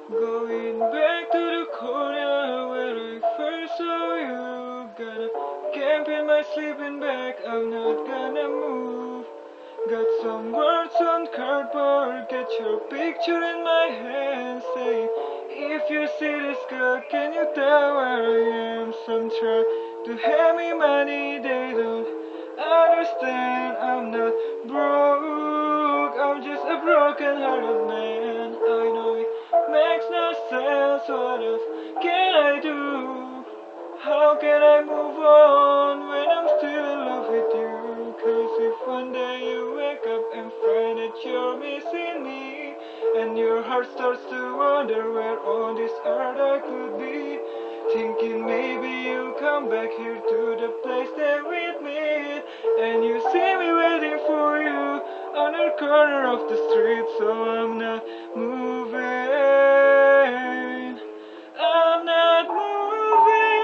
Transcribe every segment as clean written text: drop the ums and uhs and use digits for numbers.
Going back to the corner where I first saw you. Gonna camp in my sleeping bag, I'm not gonna move. Got some words on cardboard, get your picture in my hand, saying, if you see this girl, can you tell where I am? Some try to hand me money, they don't understand. I'm not broke, I'm just a broken-hearted man. I know it makes no sense, what else can I do? How can I move on when I'm still in love with you? 'Cause if one day you wake up and find that you're missing me, and your heart starts to wonder where on this earth I could be, thinking maybe you'll come back here to the place that we meet, and you see me waiting for you on the corner of the street, so I'm not moving. I'm not moving.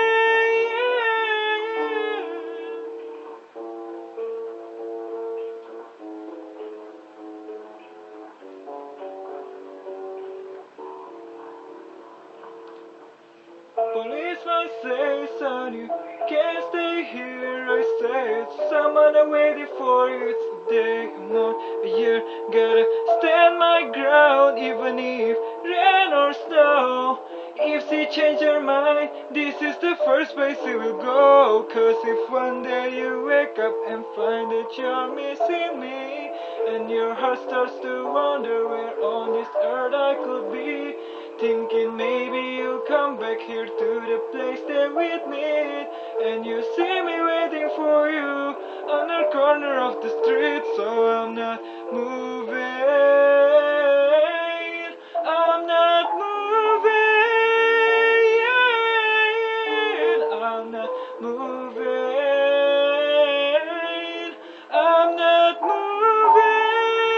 Policeman says, son, you can't stay here. I say it's someone I'm waiting for you. It's a day, a month, a year. Gotta stand my ground, even if rain or snow. If she change her mind, this is the first place she will go. 'Cause if one day you wake up and find that you're missing me, and your heart starts to wonder where on this earth I could be, thinking maybe you'll come back here to the place that we'd meet, and you see me waiting for you on the corner of the street, so I'm not moving. I'm not moving. I'm not moving. I'm not moving.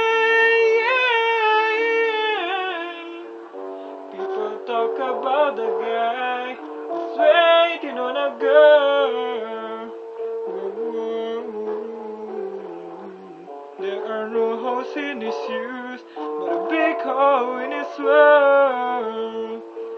People talk about the guy who's waiting on a girl. There are no holes in his shoes, but a big hole in his world.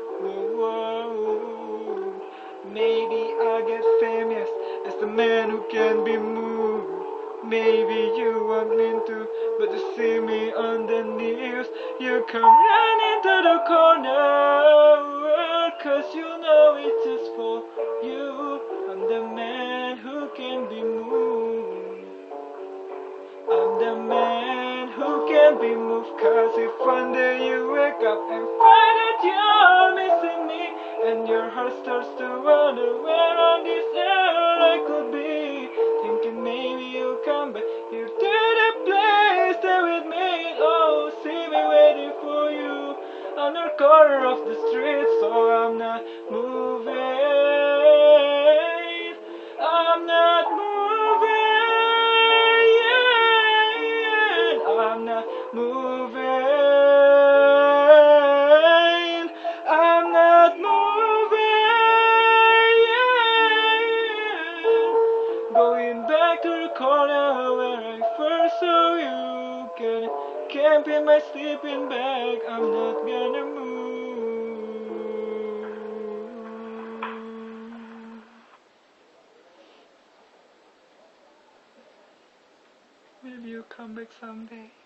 Maybe I'll get famous as the man who can be moved. Maybe you want me to, but to see me on the news, you come running to the corner, 'cause you know it's just for you. I'm the man who can be moved. I'm the man who can be moved. 'Cause if one day you wake up and find that you're missing me, and your heart starts to wonder where on this earth I could be, thinking maybe you'll come back here to the place that with me. Oh, see me waiting for you on the corner of the street, so I'm not moving. I'm not moving. I'm not moving. I'm not moving. Going back to the corner where I first saw you. Gonna camp in my sleeping bag. I'm not gonna move. Maybe you'll come back someday.